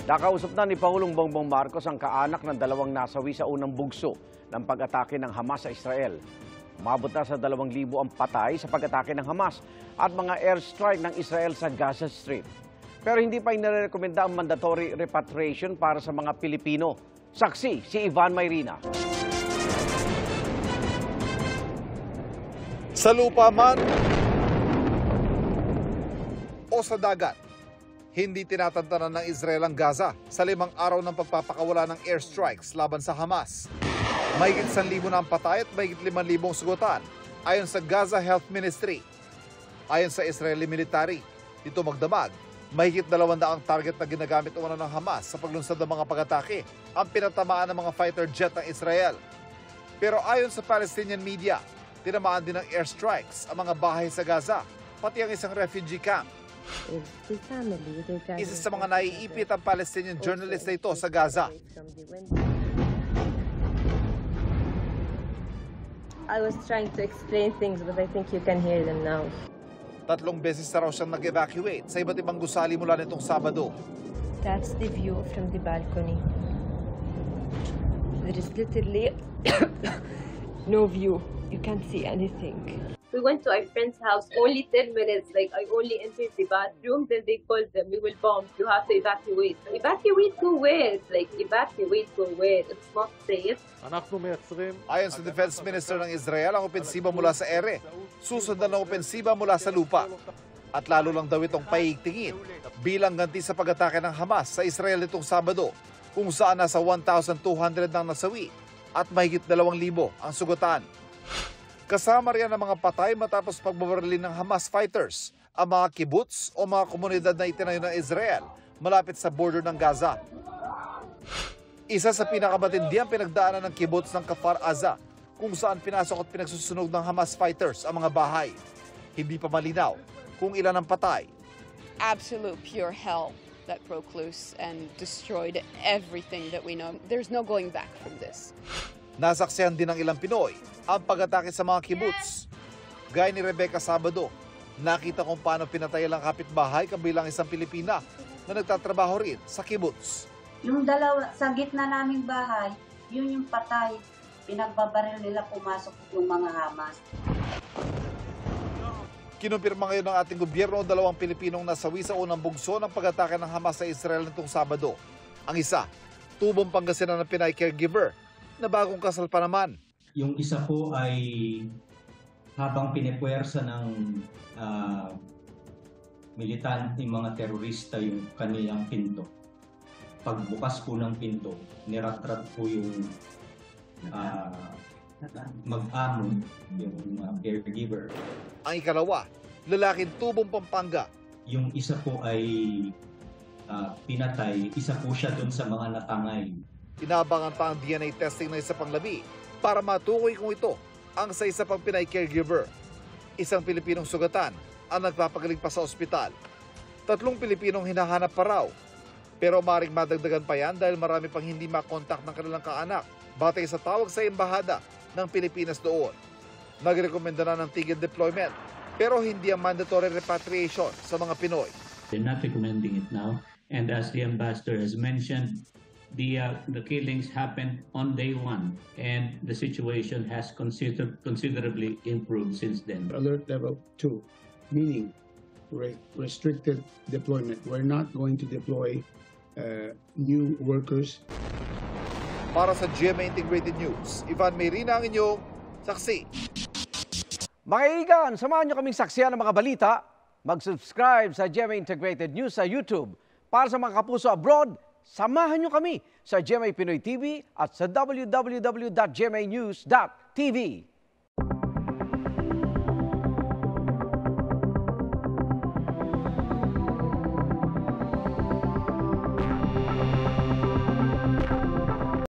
Nakausap na ni Pangulong Bongbong Marcos ang kaanak ng dalawang nasawi sa unang bugso ng pag-atake ng Hamas sa Israel. Umabot na sa 2,000 ang patay sa pag-atake ng Hamas at mga airstrike ng Israel sa Gaza Strip. Pero hindi pa inirekomenda ang mandatory repatriation para sa mga Pilipino. Saksi si Ivan Mayrina. Sa lupa man o sa dagat, hindi tinatantanan ng Israel ang Gaza sa 5 araw ng pagpapakawala ng airstrikes laban sa Hamas. Mahigit 1,000 na ang patay at mahigit 5,000 sugutan ayon sa Gaza Health Ministry. Ayon sa Israeli military, dito magdamag, mahigit 200 ang target na ginagamit umano ng Hamas sa paglunsad ng mga pag-atake ang pinatamaan ng mga fighter jet ng Israel. Pero ayon sa Palestinian media, tinamaan din ng airstrikes ang mga bahay sa Gaza, pati ang isang refugee camp. Isa sa mga naiipit ang Palestinian journalist na ito sa Gaza. I was trying to explain things, but I think you can hear them now. 3 beses na raw siyang nag-evacuate sa iba't ibang gusali mula nitong Sabado. That's the view from the balcony. There is literally no view. You can't see anything. We went to our friend's house, only 10 minutes. Like, I only entered the bathroom, then they called them, we will bomb, you have to evacuate. Evacuate to where? Like, evacuate to where? It's not safe. Ayon sa Defense Minister ng Israel, ang opensiba mula sa ere, susundan ng opensiba mula sa lupa. At lalo lang daw itong paigtingin bilang ganti sa pag-atake ng Hamas sa Israel nitong Sabado, kung saan nasa 1,200 nang nasawi at mahigit 2,000 ang sugutan. Kasama riyan ang mga patay matapos pagbabarili ng Hamas fighters ang mga kibbutz o mga komunidad na itinayo ng Israel malapit sa border ng Gaza. Isa sa pinakamatindi ang pinagdaanan ng kibbutz ng Kfar Aza, kung saan pinasok at pinagsusunog ng Hamas fighters ang mga bahay. Hindi pa malinaw kung ilan ang patay. Absolute pure hell that broke loose and destroyed everything that we know. There's no going back from this. Nasaksihan din ng ilang Pinoy ang pag-atake sa mga kibbutz. Gaya ni Rebecca Sabado, nakita kung paano pinatay ang kapitbahay kabilang isang Pilipina na nagtatrabaho rin sa kibbutz. Yung dalawa sa gitna naming bahay, yun yung patay. Pinagbabaril nila, pumasok yung mga Hamas. Kinumpirma ngayon ng ating gobyerno 2 Pilipinong nasawi sa unang bugso ng pag-atake ng Hamas sa Israel nitong Sabado. Ang isa, tubong Pangasinan ng Pinay caregiver na bagong kasal pa naman. Yung isa po ay habang pinipwersa ng militante, mga terorista yung kanilang pinto. Pagbukas po ng pinto, niratrat po yung mag-amo, yung caregiver. Ang ikalawa, lalaking tubong Pampanga. Yung isa po ay pinatay, isa po siya dun sa mga natangay. Inabangan pa ang DNA testing ng isa pang labi para matukoy kung ito ang sa isa pang Pinay caregiver. Isang Pilipinong sugatan ang nagpapagaling pa sa ospital. 3 Pilipinong hinahanap pa raw. Pero maring madagdagan pa yan dahil marami pang hindi makontak ng kanilang kaanak batay sa tawag sa embahada ng Pilipinas doon. Nagrekomenda na ng tigil deployment pero hindi ang mandatory repatriation sa mga Pinoy. They're not recommending it now, and as the ambassador has mentioned, the killings happened on day 1 and the situation has considerably improved since then. Alert level 2, meaning restricted deployment. We're not going to deploy new workers. Para sa GMA Integrated News, Ivan Mayrina ang inyong saksi. Mga kaibigan, samahan nyo kaming saksiyan ng mga balita. Mag-subscribe sa GMA Integrated News sa YouTube. Para sa mga kapuso abroad, samahan nyo kami sa GMA Pinoy TV at sa www.gmanews.tv.